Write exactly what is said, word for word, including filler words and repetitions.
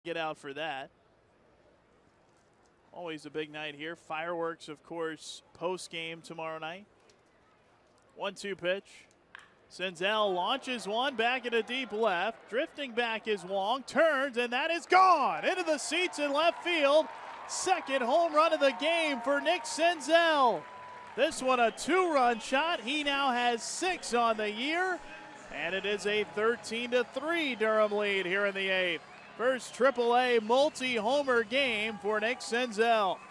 get out for that. Always a big night here. Fireworks, of course, post-game tomorrow night. one two pitch. Senzel launches one back into deep left. Drifting back is Wong. Turns, and that is gone. Into the seats in left field. Second home run of the game for Nick Senzel. This one a two-run shot. He now has six on the year. And it is a thirteen to three Durham lead here in the eighth. First triple A multi-homer game for Nick Senzel.